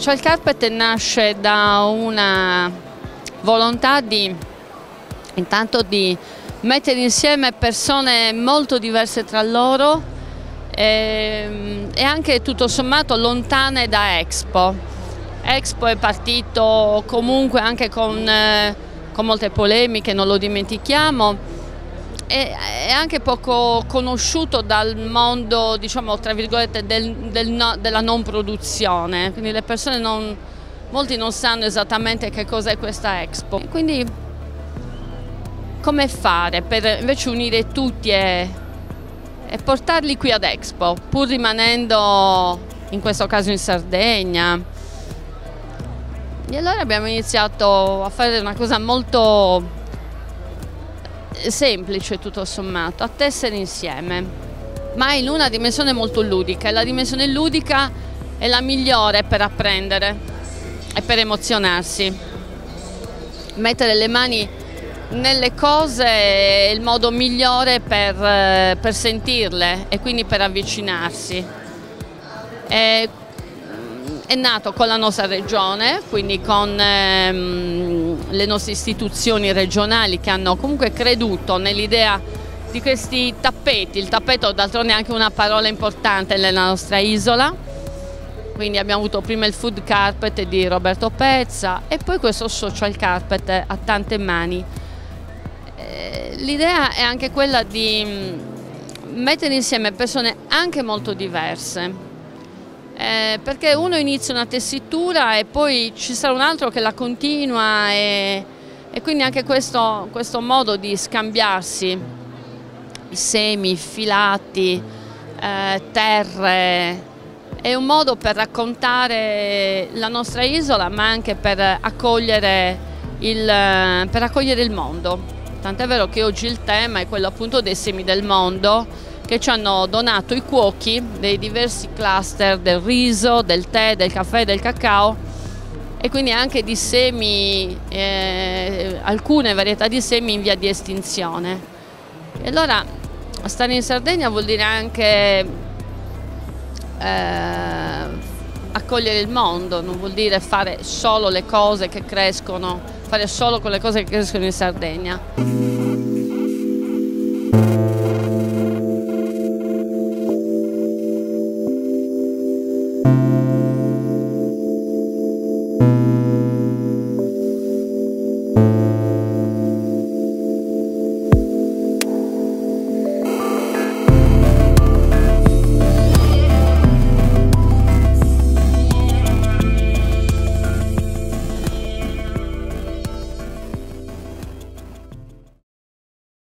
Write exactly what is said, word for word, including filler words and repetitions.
Social Carpet nasce da una volontà di, intanto di mettere insieme persone molto diverse tra loro e, e anche tutto sommato lontane da Expo. Expo è partito comunque anche con, eh, con molte polemiche, non lo dimentichiamo, e è anche poco conosciuto dal mondo, diciamo, tra virgolette, del, del no, della non produzione, quindi le persone non, molti non sanno esattamente che cos'è questa Expo. Quindi come fare per invece unire tutti e, e portarli qui ad Expo, pur rimanendo in questo caso in Sardegna? E allora abbiamo iniziato a fare una cosa molto semplice tutto sommato, a tessere insieme, ma in una dimensione molto ludica, e la dimensione ludica è la migliore per apprendere e per emozionarsi. Mettere le mani nelle cose è il modo migliore per, per sentirle e quindi per avvicinarsi. E, è nato con la nostra regione, quindi con ehm, le nostre istituzioni regionali che hanno comunque creduto nell'idea di questi tappeti. Il tappeto d'altronde è anche una parola importante nella nostra isola, quindi abbiamo avuto prima il food carpet di Roberto Pezza e poi questo social carpet a tante mani. Eh, l'idea è anche quella di mettere insieme persone anche molto diverse. Eh, perché uno inizia una tessitura e poi ci sarà un altro che la continua e, e quindi anche questo, questo modo di scambiarsi i semi, i filati, eh, terre, è un modo per raccontare la nostra isola ma anche per accogliere il, per accogliere il mondo. Tant'è vero che oggi il tema è quello appunto dei semi del mondo, che ci hanno donato i cuochi dei diversi cluster del riso, del tè, del caffè, del cacao e quindi anche di semi, eh, alcune varietà di semi in via di estinzione. E allora stare in Sardegna vuol dire anche eh, accogliere il mondo, non vuol dire fare solo le cose che crescono, fare solo quelle cose che crescono in Sardegna.